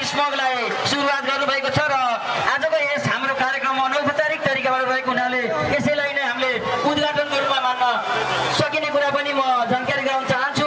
स्मगलाई सुरुवात गर्नुभएको छ र आजको यस हाम्रो कार्यक्रम अनौपचारिक तरिकाबाट रहेको हुनाले यसैलाई नै हामीले उद्घाटनको रूपमा मान्न सकिने कुरा पनि म जानकारी गराउन चाहन्छु।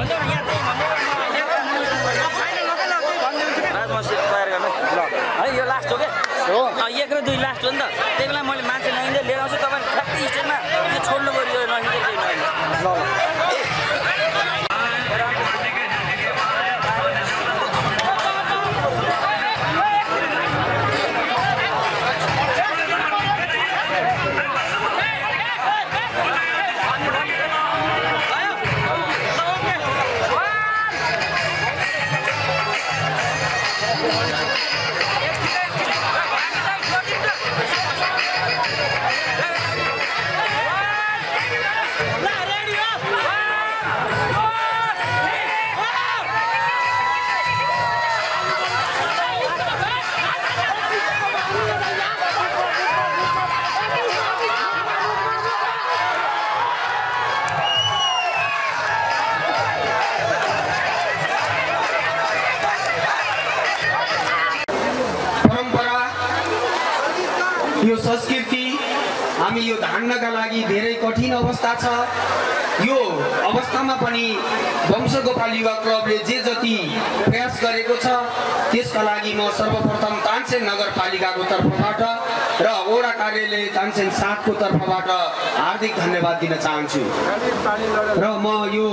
यो लास्ट हो क्या 1 र 2 लास्ट हो नि त त्यही बेला मैले मान्छे नहिँदै लिएर आउँछु तपाईँ ठ्याक्कै स्टेजमा यो छोड्नु पऱ्यो यो नहिँदै यो संस्कृति हामी यो धान्नका लागि धेरै कठिन अवस्था छ। यो अवस्थामा पनि वंशगोपाल युवा क्लबले जे जति प्रयास गरेको छ त्यसका लागि म सर्वप्रथम तानसेन नगरपालिकाको तर्फबाट र वडा कार्यालय तानसेन 7 को तर्फबाट हार्दिक धन्यवाद दिन चाहन्छु। र म यो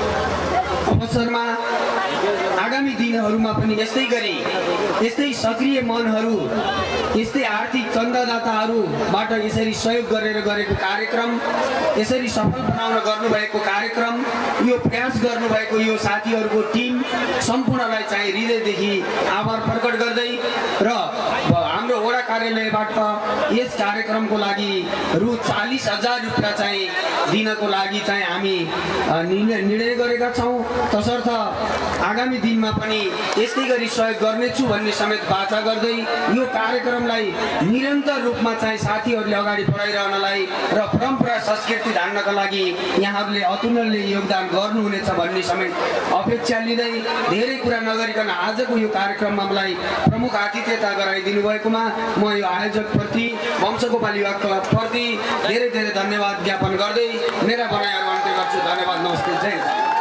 अवसरमा आगामी दिनहरूमा पनि यस्तै गरी यस्तै सक्रिय मनहरू यस्तै आर्थिक चन्दादाताहरूबाट यसरी सहयोग गरेर गरेको कार्यक्रम यसरी सफल बनाउन गर्नुभएको कार्यक्रम यो प्रयास गर्नुभएको यो साथीहरूको टिम सम्पूर्णलाई चाहिँ हृदयदेखि आभार प्रकट गर्दै र हाम्रो वडा कार्यालयबाट यस कार्यक्रमको लागि रु 40,000 रुपियाँ चाहिँ दिनको लागि चाहिँ हामी निर्णय गरेका छौँ। तसर्थ आगामी दिनमा पनि यस्तै गरी सहयोग गर्नेछु भन्ने समेत वाचा गर्दै यो कार्यक्रमलाई निरन्तर रूपमा चाहिँ साथीहरूले अगाडि बढाइरहनलाई र परम्परा संस्कृति धान्नका लागि यहाँहरूले अतुल्य योगदान गर्नुहुनेछ भन्ने समेत अपेक्षा लिँदै धेरै कुरा नगरिकन आजको यो कार्यक्रममा मलाई प्रमुख आतिथ्यता गराइदिनु भएकोमा म यो आयोजकप्रति वंशगोपाल युवा क्लबप्रति धेरै धेरै धन्यवाद ज्ञापन गर्दै मेरा भनाइहरू अन्त्य गर्छु। धन्यवाद। नमस्ते। जय